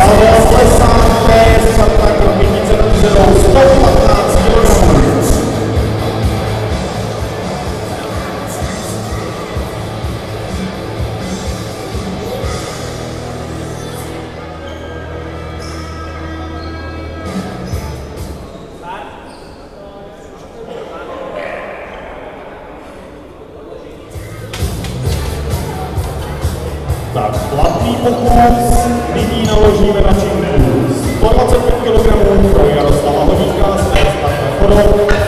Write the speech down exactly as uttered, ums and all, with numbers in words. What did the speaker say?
Pavel Plesák, Starta Krokynice nad Březou, sto patnáct kilogramů. Tak, platný pokus, nyní naložíme na činnu sto dvacet pět kilogramů pro Jaroslava Hodíka, z Starta Chodov.